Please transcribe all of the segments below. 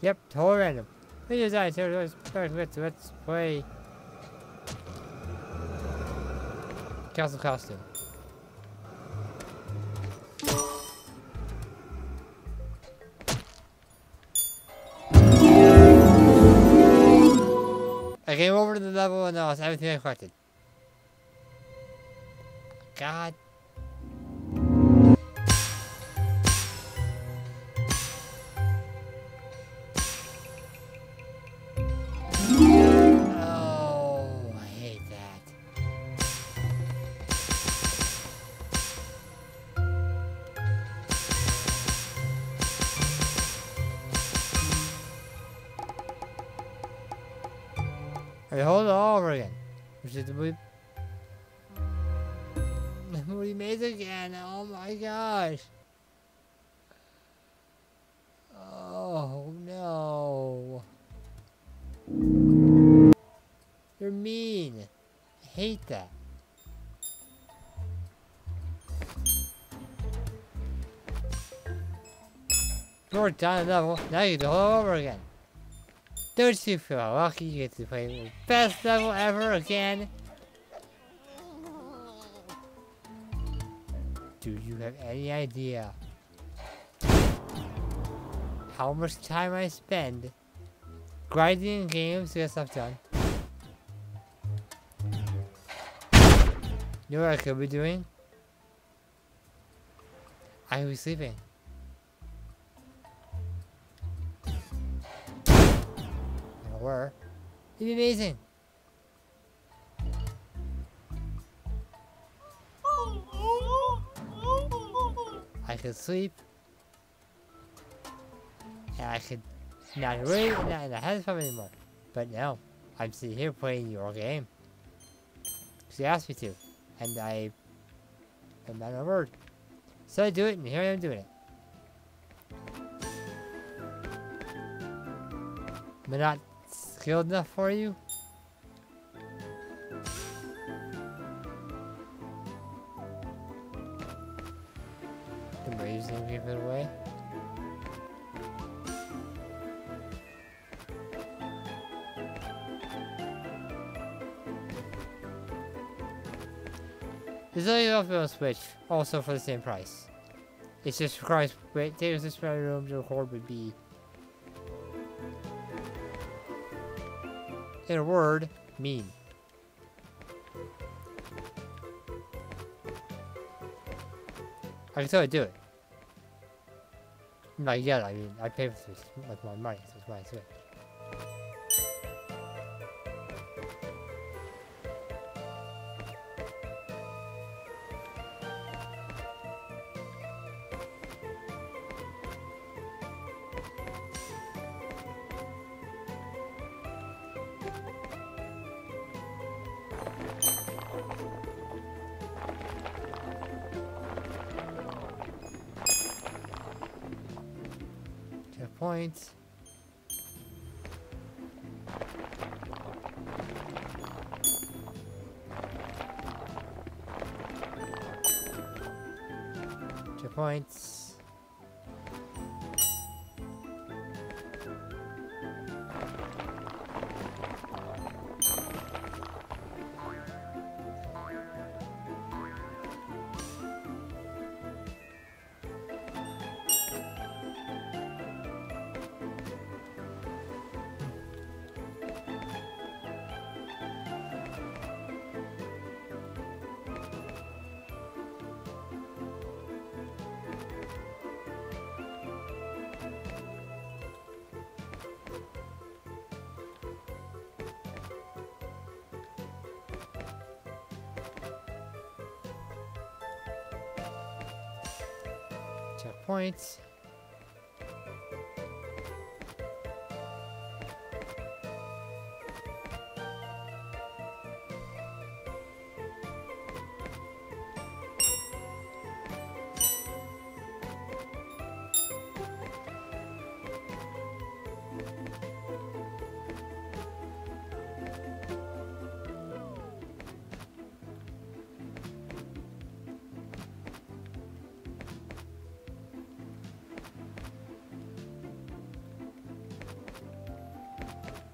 Yep, totally random. Let's play Castle Costume. I came over to the level and lost everything I collected. God. Oh, I hate that. I hold it all over again. Which is the movie maze again. Oh my gosh. Oh no. You're mean. I hate that. You're done level. Now you do it all over again. Don't you feel lucky you get to play the best level ever again? Do you have any idea how much time I spend grinding games to get stuff done? You know what I could be doing? I could be sleeping. Or it'd be amazing. I could sleep, and I could not worry, and I have fun anymore. But no, I'm sitting here playing your game. She asked me to, and I'm not a word. So I do it, and here I am doing it. Am I not skilled enough for you? The waves didn't give it away. There's only available on Switch, also for the same price. It just requires data to spare room to record would be, in a word, mean. I can totally do it. Not yet, I mean, I pay for this with my money, so it's my Switch. Points. Points. Points.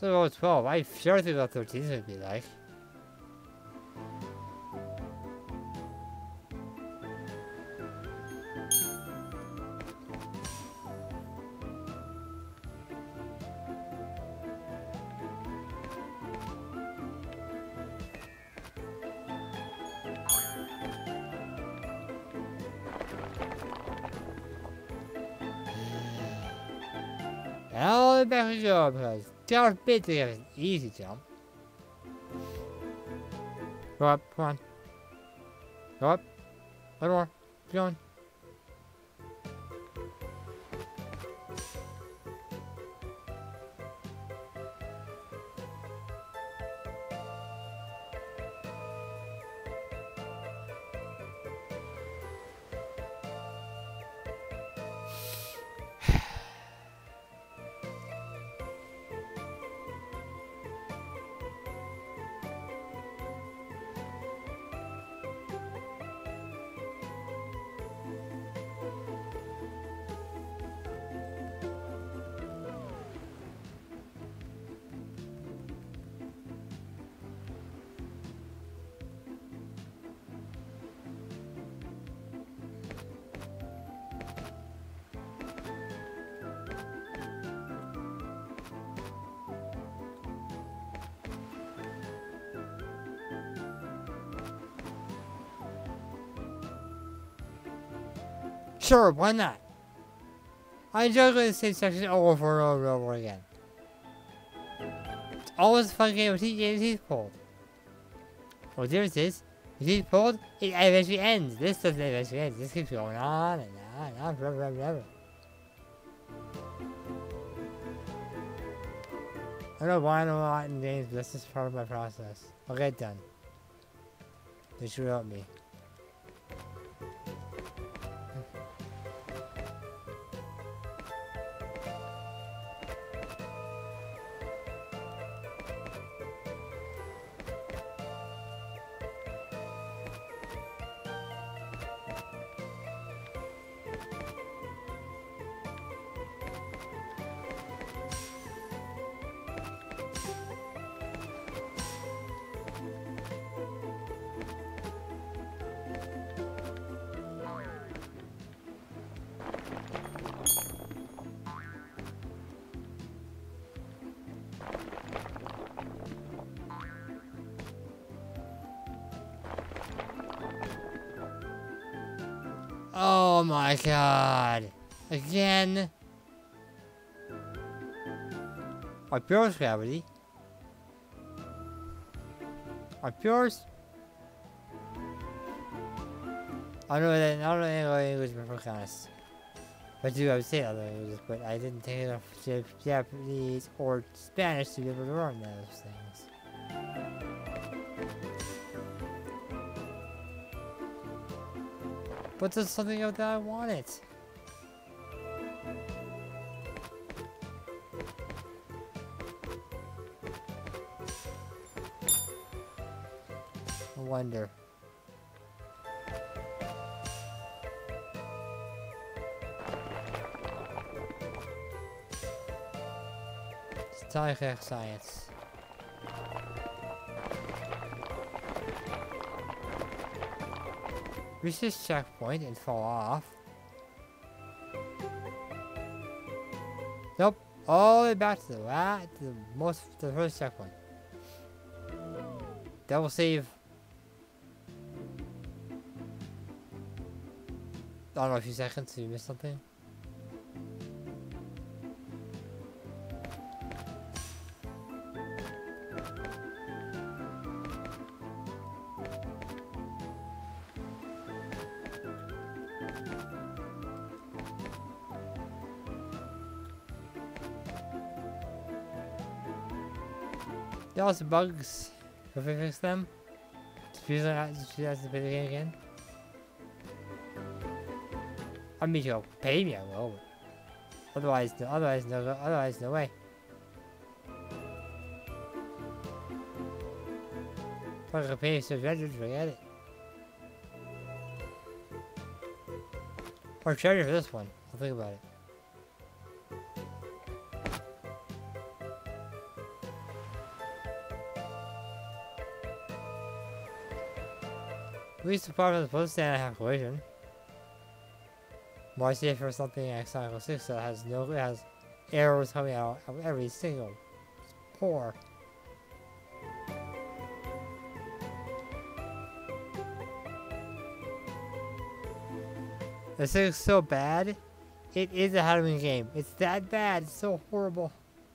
So level 12. I sure think level 13 would be like. All the back we go because Darth Vader has an easy jump. Go up, come on. Go up. A little more. Keep going. Sure, why not? I enjoy going to the same section over and over again. It's always a fun game with teeth pulled. Well, the difference is, the teeth pulled, it eventually ends. This doesn't eventually end. This keeps going on and on and on forever and ever. I don't know why I know a lot in games, but that's just part of my process. I'll get it done. They should help me. Oh my god. Again. Up yours, Gravity. Up yours. I don't know any English before honest. But I would say other languages, but I didn't take enough Japanese or Spanish to be able to learn those things. But there's something out that I wanted. I wonder. It's Tiger Science. Reach this checkpoint and fall off. Nope. All the way back to the first checkpoint. Double save. I don't know, a few seconds, you missed something. There are some bugs. If we fix them, just has to play the game again. I mean, you'll pay me, I will. Otherwise, no way. If I can pay you some treasure, forget it. Or treasure for this one. I'll think about it. At least the part of the supposed to stand and have collision. More safe for something like Sonic 06 that has arrows coming out of every single pore. This is so bad. It is a Halloween game. It's that bad. It's so horrible.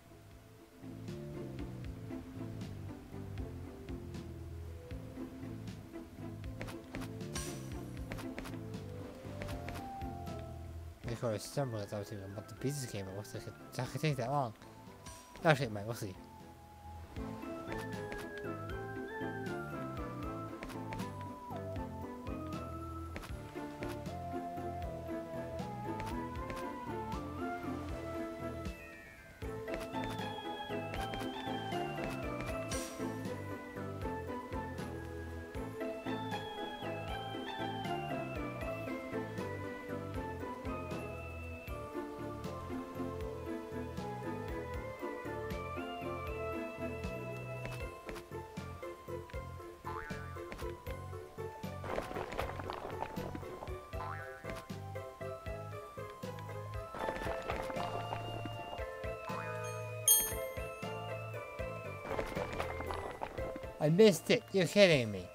Of course, stumble is obviously about the pieces game. It looks like it's not gonna take that long. Actually, it might. We'll see. I missed it. You're kidding me.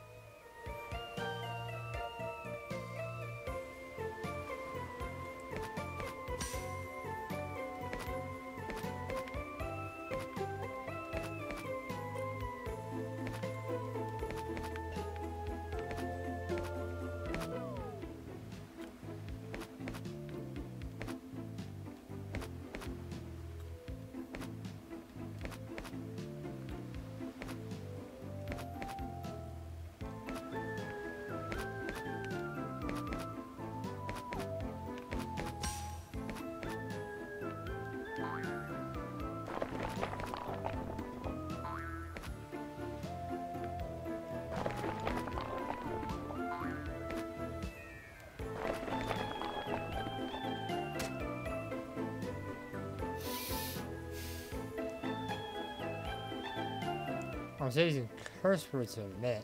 I was using curse words for a minute.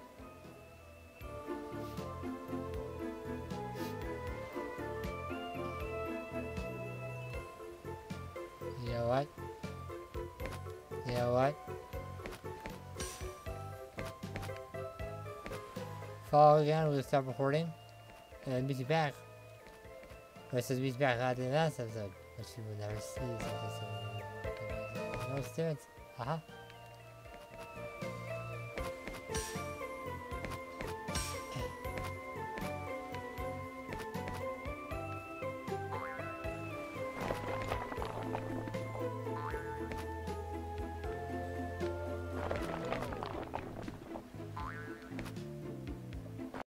You know what? You know what? Follow again, we'll stop recording. And then meet you back. Or it says meet you back at the last episode. Which you will never see. So no difference. Haha.